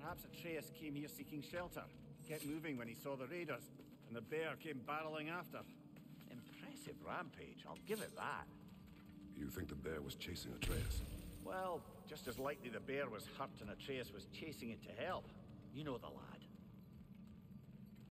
Perhaps Atreus came here seeking shelter, kept moving when he saw the raiders, and the bear came barreling after. Impressive rampage, I'll give it that. You think the bear was chasing Atreus? Well, just as likely the bear was hurt and Atreus was chasing it to help. You know the lad.